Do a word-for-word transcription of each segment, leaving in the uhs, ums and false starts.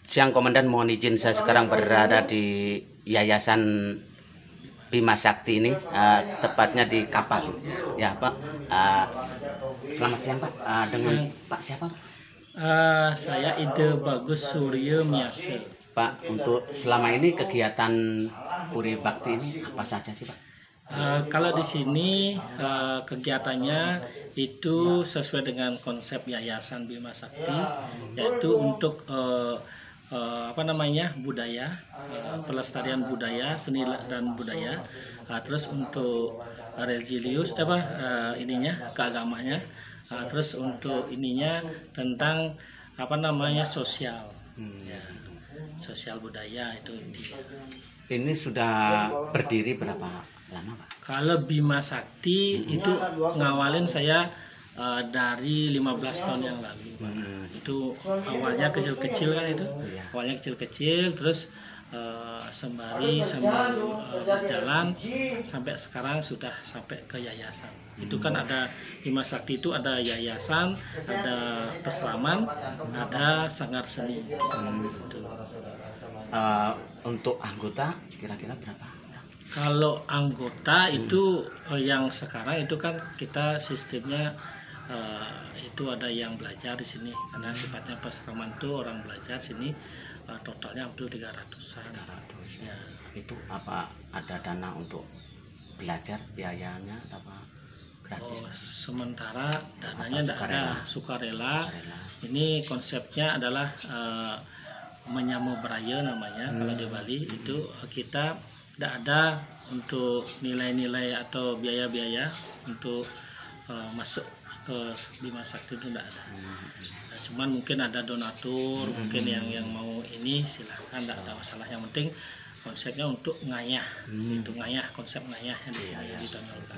Siang Komandan, mohon izin saya sekarang berada di Yayasan Bima Sakti ini, uh, tepatnya di kapal, ya Pak. Uh, selamat siang Pak. Uh, dengan siang. Pak siapa? Uh, saya Ide Bagus Surya Miasa. Pak, untuk selama ini kegiatan Puri Bakti ini apa saja sih Pak? Uh, kalau di sini uh, kegiatannya itu sesuai dengan konsep Yayasan Bima Sakti, yaitu untuk uh, uh, apa namanya budaya, uh, pelestarian budaya, seni dan budaya. Uh, terus untuk religius, apa uh, ininya keagamanya. Uh, terus untuk ininya tentang apa namanya sosial, hmm. ya, sosial budaya itu intinya. Ini sudah berdiri berapa lama Pak? Kalau Bima Sakti hmm. itu ngawalin saya uh, dari lima belas tahun yang lalu. Hmm. Itu awalnya kecil-kecil kan itu, ya. Awalnya kecil-kecil terus uh, sembari sambil uh, berjalan sampai sekarang sudah sampai ke yayasan. Hmm. Itu kan ada Bima Sakti itu ada yayasan, ada pesraman, ada sanggar seni. Hmm. Gitu. Uh, untuk anggota kira-kira berapa? Kalau anggota hmm. itu uh, yang sekarang itu kan kita sistemnya uh, itu ada yang belajar di sini karena sifatnya pesraman itu orang belajar sini uh, totalnya hampir tiga ratusan. tiga ratus. Ya. Itu apa ada dana untuk belajar biayanya apa gratis? Oh, sementara dananya tidak ada, sukarela. sukarela. Ini konsepnya adalah uh, menyamu beraya namanya. hmm. Kalau di Bali itu kita tidak ada untuk nilai-nilai atau biaya-biaya untuk uh, masuk ke Bima Sakti itu tidak ada. hmm. Nah, cuman mungkin ada donatur, hmm. mungkin yang yang mau ini silahkan, tidak ada masalah. Yang penting konsepnya untuk ngayah, hmm. itu ngayah, konsep ngayah yang di sini ditonjolkan.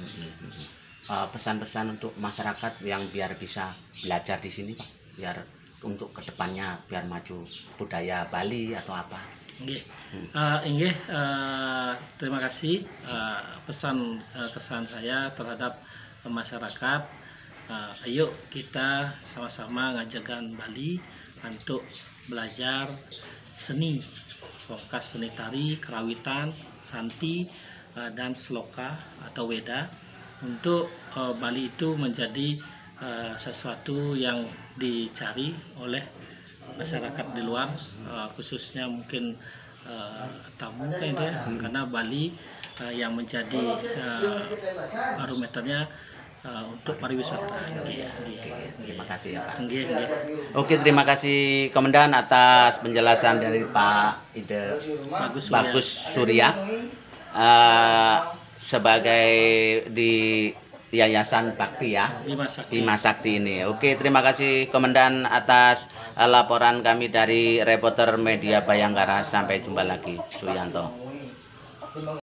uh, Pesan-pesan untuk masyarakat yang biar bisa belajar di sini Pak, biar untuk kedepannya biar maju budaya Bali atau apa? Nggih. Hmm. Uh, nggih, uh, terima kasih uh, pesan uh, kesan saya terhadap uh, masyarakat. Uh, ayo kita sama-sama ngajagan Bali untuk belajar seni, pongkas seni tari, kerawitan, santi, uh, dan sloka atau weda untuk uh, Bali itu menjadi Uh, sesuatu yang dicari oleh masyarakat di luar, uh, khususnya mungkin uh, tamu kayaknya, hmm. karena Bali uh, yang menjadi uh, barometernya uh, untuk pariwisata. Oke, terima kasih ya Pak. Nggih, nggih. Oke, terima kasih Komandan atas penjelasan dari Pak Ide Bagus Surya, Bagus Surya uh, sebagai di Yayasan Bakti ya, Bima Sakti. Bima Sakti ini. Oke, terima kasih Komandan atas uh, laporan kami dari reporter media Bayangkara. Sampai jumpa lagi, Suyanto.